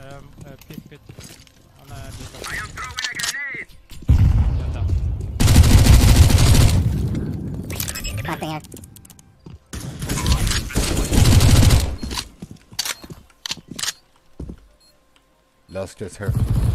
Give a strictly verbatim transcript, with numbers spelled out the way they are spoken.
Um, uh, pit, pit. Han är lite... I am throwing a grenade! Vänta. Passing here. Last is here.